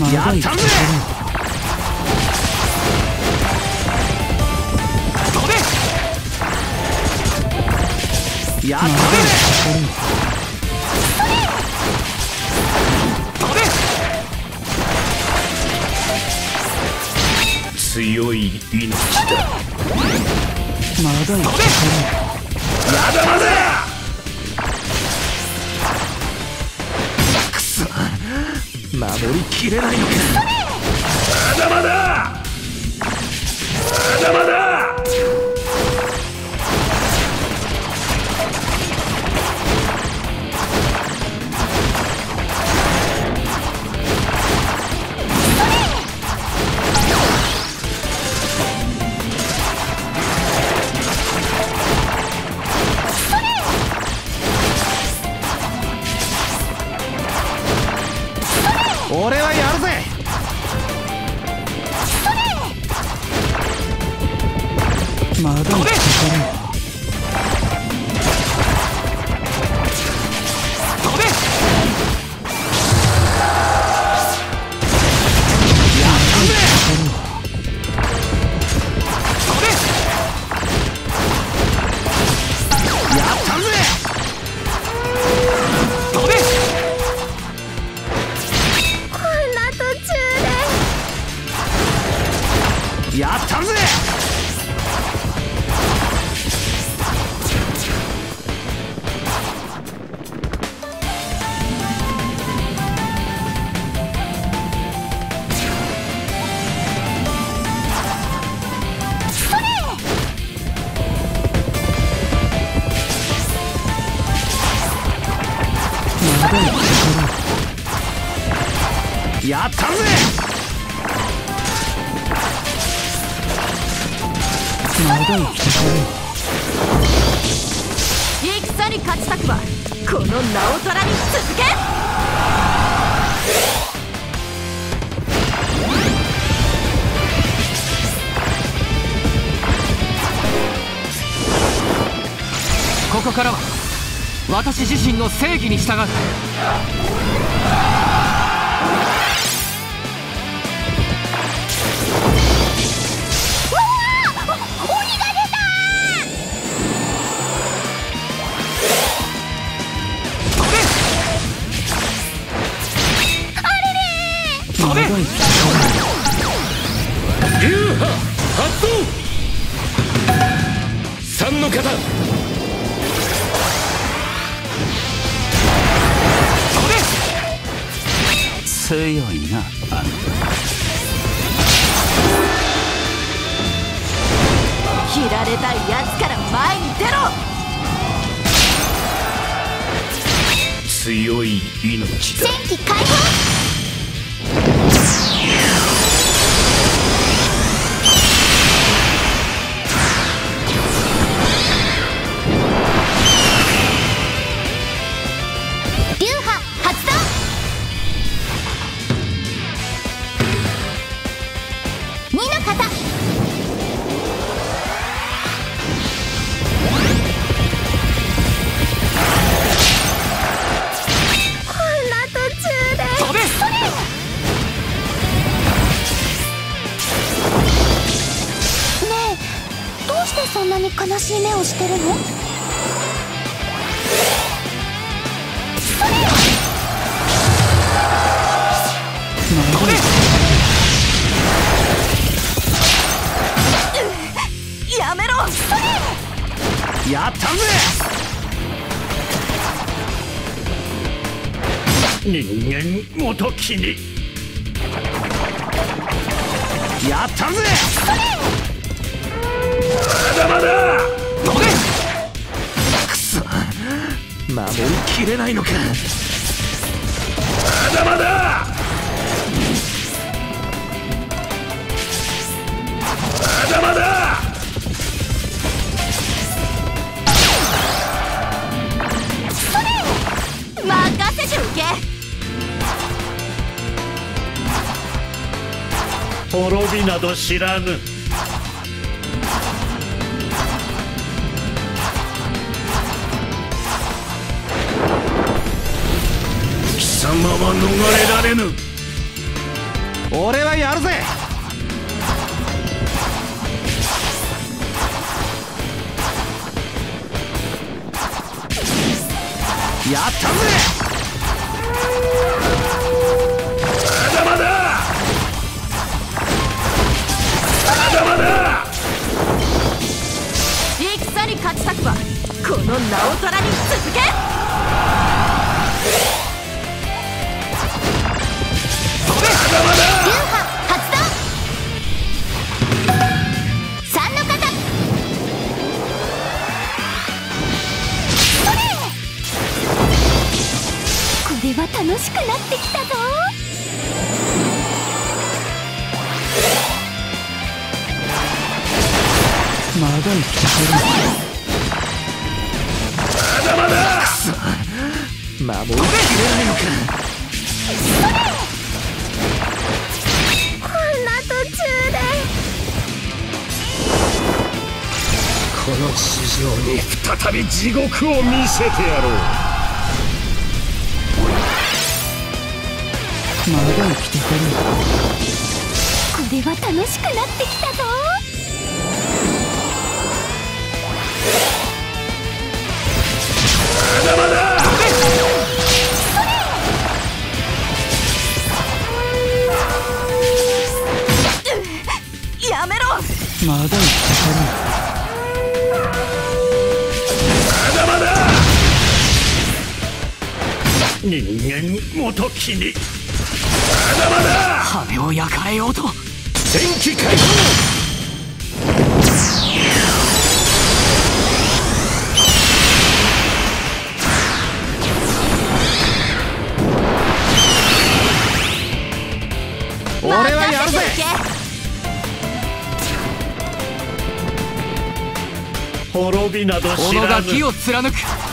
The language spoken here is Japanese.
やったぜ。飛べ。やったぜ。飛べ。強い命だ。 まだい飛べ。まだまだ。くそ、守りきれないのか。まだまだ。まだまだ。俺はやるぜ。 まだい飛べ。飛べ。やったぜ。飛べ。やったぜ。飛べ。やったぜ。やったぜ。 まだい戦に勝ちたくばこの名を虎に続け。 ここからは私自身の正義に従う。流派発動。3の型。 強いなあんた。 切られたいやつから前に出ろ。 強い命だ。 戦機開放。流派発動。2の型。こんな途中で飛べ。 ねえ、どうしてそんなに悲しい目をしてるの？ 飛べ。 やめろ。 やったぜ。人間ごときに。やったぜ。まだまだ。飛べ。くそ、守りきれないのか。まだまだ。まだまだ。 任せておけ。 滅びなど知らぬ。貴様は逃れられぬ。 俺はやるぜ。やったぜ。まだまだまだまだ。 戦に勝ちたくばこの名を虎に続け。流派発動。三の型。それ。これは楽しくなってきたぞ。 まだ生きてる。 まだまだ。くそ、守りきれないのか。 こんな途中で。 この地上に再び地獄を見せてやろう。 まだ生きてる。 これは楽しくなってきたぞ。 まだまだ。 やめろ。 まだ生きてる。 まだまだ。人間ごときに。まだまだ。 羽を焼かれようと。 戦機開放。俺はやるぜ。滅びなど知らぬ。 己が義を貫く。